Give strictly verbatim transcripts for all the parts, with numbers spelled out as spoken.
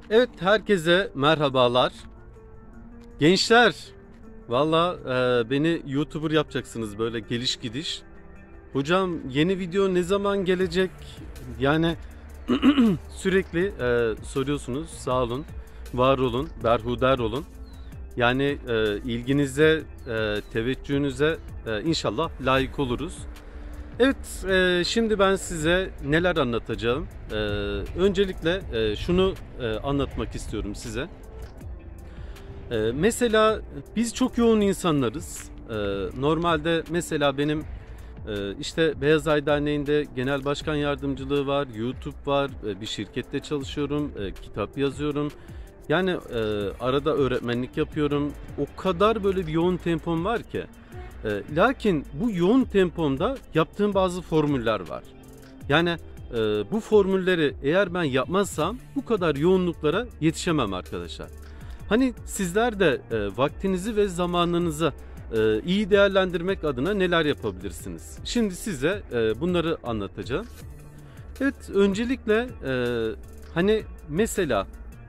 Evet, herkese merhabalar. Gençler, valla e, beni YouTuber yapacaksınız böyle geliş gidiş. Hocam yeni video ne zaman gelecek? Yani sürekli e, soruyorsunuz. Sağ olun, var olun, berhudar olun. Yani e, ilginize, e, teveccühünüze e, inşallah layık oluruz. Evet, e, şimdi ben size neler anlatacağım. E, öncelikle e, şunu e, anlatmak istiyorum size. E, mesela biz çok yoğun insanlarız. E, normalde mesela benim e, işte Beyaz Ay Derneği'nde genel başkan yardımcılığı var, YouTube var, e, bir şirkette çalışıyorum, e, kitap yazıyorum. Yani e, arada öğretmenlik yapıyorum. O kadar böyle bir yoğun tempom var ki. E, lakin bu yoğun tempomda yaptığım bazı formüller var. Yani e, bu formülleri eğer ben yapmazsam bu kadar yoğunluklara yetişemem arkadaşlar. Hani sizler de e, vaktinizi ve zamanınızı e, iyi değerlendirmek adına neler yapabilirsiniz? Şimdi size e, bunları anlatacağım. Evet, öncelikle e, hani mesela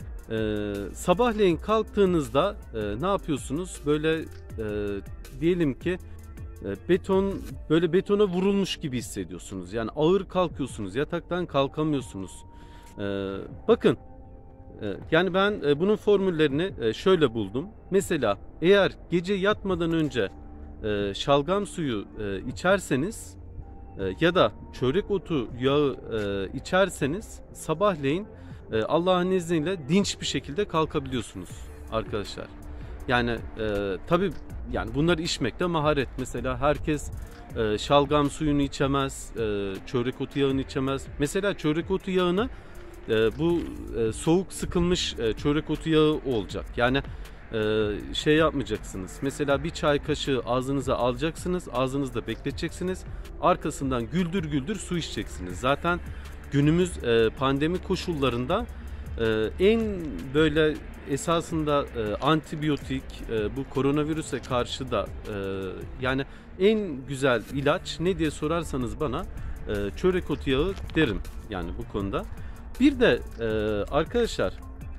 e, sabahleyin kalktığınızda e, ne yapıyorsunuz? Böyle e, diyelim ki e, beton böyle betona vurulmuş gibi hissediyorsunuz. Yani ağır kalkıyorsunuz, yataktan kalkamıyorsunuz. E, bakın, e, yani ben e, bunun formüllerini e, şöyle buldum. Mesela eğer gece yatmadan önce e, şalgam suyu e, içerseniz e, ya da çörek otu yağı e, içerseniz sabahleyin e, Allah'ın izniyle dinç bir şekilde kalkabiliyorsunuz arkadaşlar. Yani e, tabii yani bunları içmekte maharet. Mesela herkes e, şalgam suyunu içemez, e, çörek otu yağını içemez. Mesela çörek otu yağını e, bu e, soğuk sıkılmış e, çörek otu yağı olacak. Yani e, şey yapmayacaksınız. Mesela bir çay kaşığı ağzınıza alacaksınız, ağzınızda bekleteceksiniz. Arkasından güldür güldür su içeceksiniz. Zaten günümüz e, pandemi koşullarında e, en böyle esasında e, antibiyotik e, bu koronavirüse karşı da e, yani en güzel ilaç ne diye sorarsanız bana e, çörek otu yağı derim yani bu konuda. Bir de e, arkadaşlar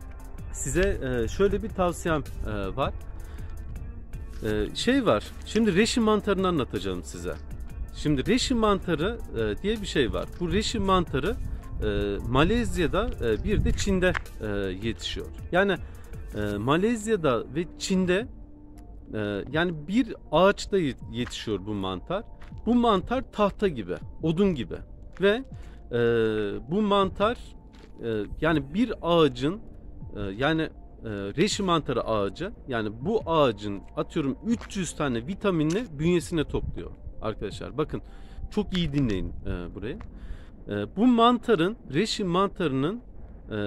size e, şöyle bir tavsiyem e, var. E, şey var. Şimdi reşi mantarını anlatacağım size. Şimdi reşi mantarı e, diye bir şey var. Bu reşi mantarı e, Malezya'da e, bir de Çin'de e, yetişiyor. Yani e, Malezya'da ve Çin'de e, yani bir ağaçta yetişiyor bu mantar. Bu mantar tahta gibi, odun gibi ve e, bu mantar e, yani bir ağacın e, yani e, reşi mantarı ağacı yani bu ağacın atıyorum üç yüz tane vitaminini bünyesine topluyor arkadaşlar. Bakın çok iyi dinleyin e, burayı. E, bu mantarın reşi mantarının e,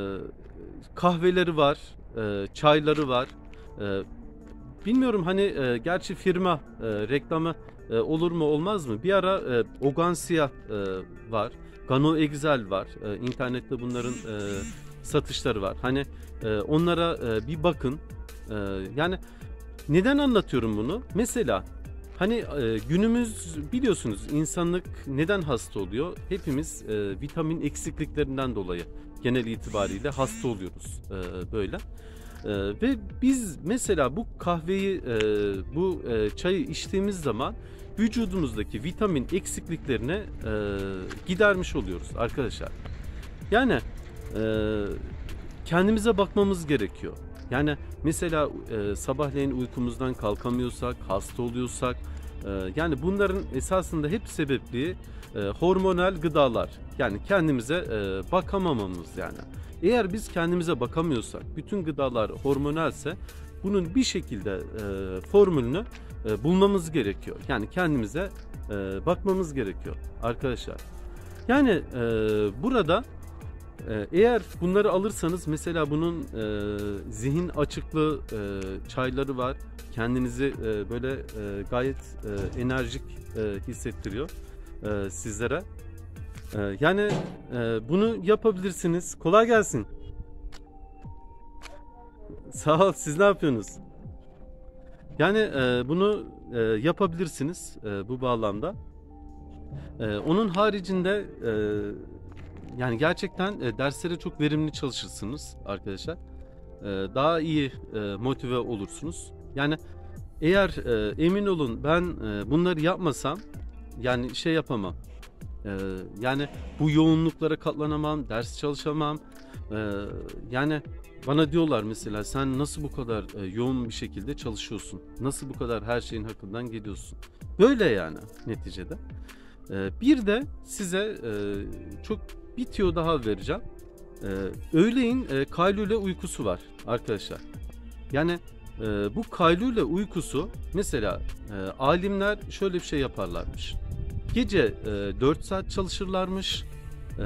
kahveleri var, e, çayları var. E, bilmiyorum hani e, gerçi firma e, reklamı e, olur mu olmaz mı? Bir ara e, Ogansia e, var, Gano Excel var. E, internette bunların e, satışları var. Hani e, onlara e, bir bakın. E, yani neden anlatıyorum bunu? Mesela hani e, günümüz biliyorsunuz insanlık neden hasta oluyor? Hepimiz e, vitamin eksikliklerinden dolayı genel itibariyle hasta oluyoruz e, böyle. E, ve biz mesela bu kahveyi, e, bu e, çayı içtiğimiz zaman vücudumuzdaki vitamin eksikliklerini e, gidermiş oluyoruz arkadaşlar. Yani e, kendimize bakmamız gerekiyor. Yani mesela e, sabahleyin uykumuzdan kalkamıyorsak, hasta oluyorsak, e, yani bunların esasında hep sebebi e, hormonal gıdalar. Yani kendimize e, bakamamamız yani. Eğer biz kendimize bakamıyorsak, bütün gıdalar hormonalse bunun bir şekilde e, formülünü e, bulmamız gerekiyor. Yani kendimize e, bakmamız gerekiyor arkadaşlar. Yani e, burada e, eğer bunları alırsanız mesela bunun e, zihin açıklığı e, çayları var. Kendinizi e, böyle e, gayet e, enerjik e, hissettiriyor e, sizlere. E, yani e, bunu yapabilirsiniz. Kolay gelsin. Sağ ol. Siz ne yapıyorsunuz? Yani e, bunu e, yapabilirsiniz e, bu bağlamda. E, onun haricinde e, yani gerçekten e, derslere çok verimli çalışırsınız arkadaşlar. E, daha iyi e, motive olursunuz. Yani eğer e, emin olun ben e, bunları yapmasam yani şey yapamam. E, yani bu yoğunluklara katlanamam, ders çalışamam. E, yani bana diyorlar mesela sen nasıl bu kadar e, yoğun bir şekilde çalışıyorsun? Nasıl bu kadar her şeyin hakkından geliyorsun? Böyle yani neticede. E, bir de size e, çok bir tüyo daha vereceğim. E, öğleyin e, kaylule uykusu var arkadaşlar. Yani e, bu kaylule uykusu mesela e, alimler şöyle bir şey yaparlarmış. Gece e, dört saat çalışırlarmış e,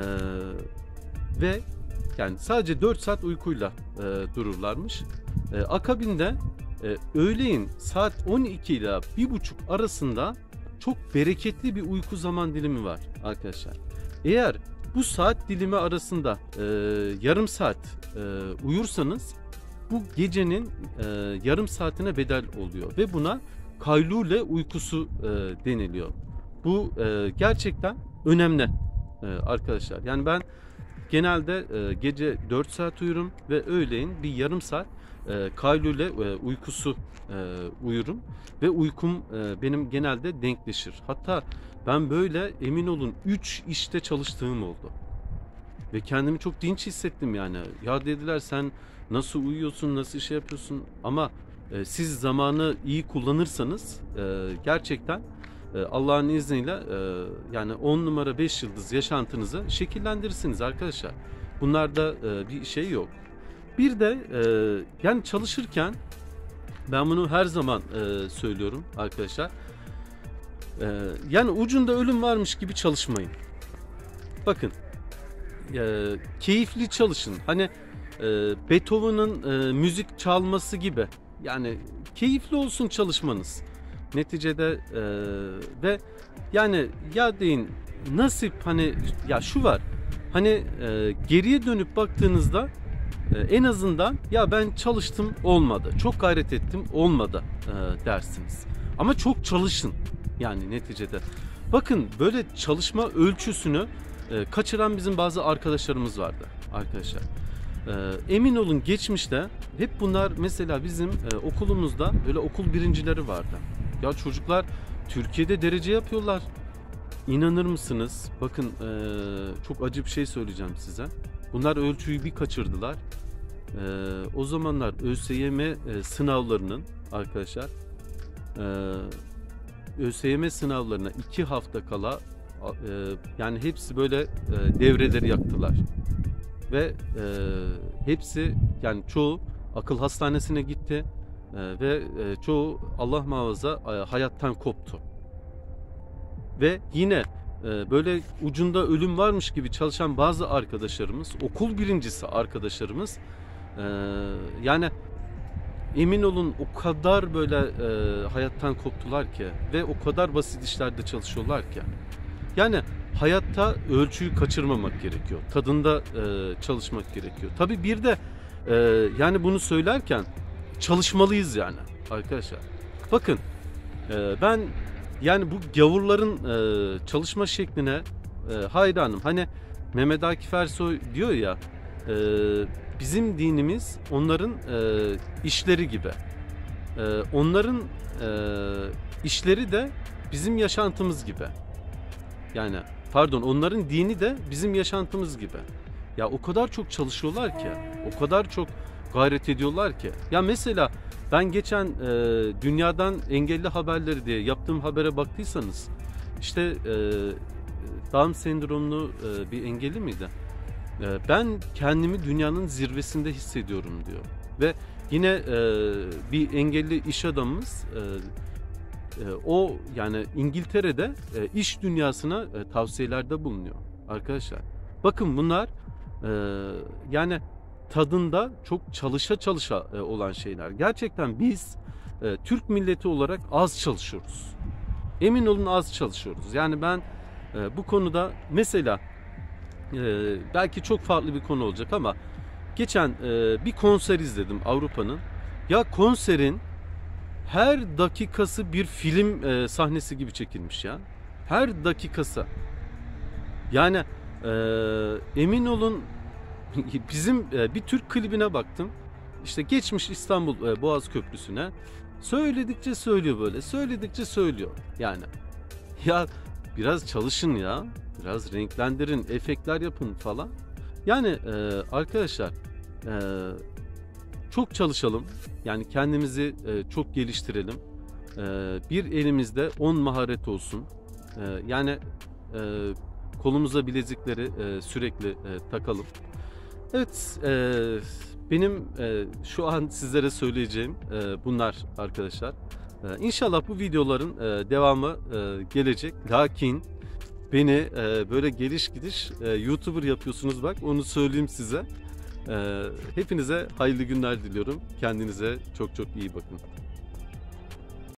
ve yani sadece dört saat uykuyla e, dururlarmış. E, akabinde e, öğleyin saat on iki ile bir buçuk arasında çok bereketli bir uyku zaman dilimi var arkadaşlar. Eğer bu saat dilimi arasında e, yarım saat e, uyursanız bu gecenin e, yarım saatine bedel oluyor ve buna kaylule uykusu e, deniliyor. Bu e, gerçekten önemli e, arkadaşlar. Yani ben genelde e, gece dört saat uyurum ve öğleyin bir yarım saat e, kaylule e, uykusu e, uyurum ve uykum e, benim genelde denkleşir. Hatta ben böyle emin olun üç işte çalıştığım oldu. Ve kendimi çok dinç hissettim yani. Ya dediler sen nasıl uyuyorsun, nasıl şey yapıyorsun ama e, siz zamanı iyi kullanırsanız e, gerçekten e, Allah'ın izniyle e, yani on numara beş yıldız yaşantınızı şekillendirirsiniz arkadaşlar. Bunlarda e, bir şey yok. Bir de e, yani çalışırken ben bunu her zaman e, söylüyorum arkadaşlar. E, yani ucunda ölüm varmış gibi çalışmayın. Bakın e, keyifli çalışın. Hani e, Beethoven'ın e, müzik çalması gibi. Yani keyifli olsun çalışmanız. Neticede e, ve yani ya deyin nasip hani ya şu var. Hani e, geriye dönüp baktığınızda e, en azından ya ben çalıştım olmadı. Çok gayret ettim olmadı e, dersiniz. Ama çok çalışın. Yani neticede. Bakın böyle çalışma ölçüsünü e, kaçıran bizim bazı arkadaşlarımız vardı arkadaşlar. E, emin olun geçmişte hep bunlar mesela bizim e, okulumuzda böyle okul birincileri vardı. Ya çocuklar Türkiye'de derece yapıyorlar. İnanır mısınız? Bakın e, çok acı bir şey söyleyeceğim size. Bunlar ölçüyü bir kaçırdılar. E, o zamanlar ÖSYM e, sınavlarının arkadaşlar e, ÖSYM sınavlarına iki hafta kala e, yani hepsi böyle e, devreleri yaktılar. Ve e, hepsi yani çoğu akıl hastanesine gitti. Ee, ve e, çoğu Allah muhafaza e, hayattan koptu. Ve yine e, böyle ucunda ölüm varmış gibi çalışan bazı arkadaşlarımız, okul birincisi arkadaşlarımız e, yani emin olun o kadar böyle e, hayattan koptular ki ve o kadar basit işlerde çalışıyorlar ki. Yani hayatta ölçüyü kaçırmamak gerekiyor. Tadında e, çalışmak gerekiyor. Tabii bir de e, yani bunu söylerken çalışmalıyız yani arkadaşlar. Bakın e, ben yani bu gavurların e, çalışma şekline e, hayranım. Hani Mehmet Akif Ersoy diyor ya e, bizim dinimiz onların e, işleri gibi. E, onların e, işleri de bizim yaşantımız gibi. Yani pardon onların dini de bizim yaşantımız gibi. Ya o kadar çok çalışıyorlar ki, o kadar çok gayret ediyorlar ki. Ya mesela ben geçen e, dünyadan engelli haberleri diye yaptığım habere baktıysanız işte e, Down sendromlu e, bir engelli miydi? E, ben kendimi dünyanın zirvesinde hissediyorum diyor. Ve yine e, bir engelli iş adamımız e, e, o yani İngiltere'de e, iş dünyasına e, tavsiyelerde bulunuyor arkadaşlar. Bakın bunlar e, yani tadında çok çalışa çalışa e, olan şeyler. Gerçekten biz e, Türk milleti olarak az çalışıyoruz. Emin olun az çalışıyoruz. Yani ben e, bu konuda mesela e, belki çok farklı bir konu olacak ama geçen e, bir konser izledim Avrupa'nın. Ya konserin her dakikası bir film e, sahnesi gibi çekilmiş ya. Her dakikası. Yani Ee, emin olun bizim e, bir Türk klibine baktım. İşte geçmiş İstanbul e, Boğaz Köprüsü'ne. Söyledikçe söylüyor böyle. Söyledikçe söylüyor. Yani ya biraz çalışın ya. Biraz renklendirin, efektler yapın falan. Yani e, arkadaşlar e, çok çalışalım. Yani kendimizi e, çok geliştirelim. E, bir elimizde on maharet olsun. E, yani e, kolumuza bilezikleri e, sürekli e, takalım. Evet, e, benim e, şu an sizlere söyleyeceğim e, bunlar arkadaşlar. E, İnşallah bu videoların e, devamı e, gelecek. Lakin beni e, böyle geliş gidiş e, YouTuber yapıyorsunuz, bak onu söyleyeyim size. E, hepinize hayırlı günler diliyorum. Kendinize çok çok iyi bakın.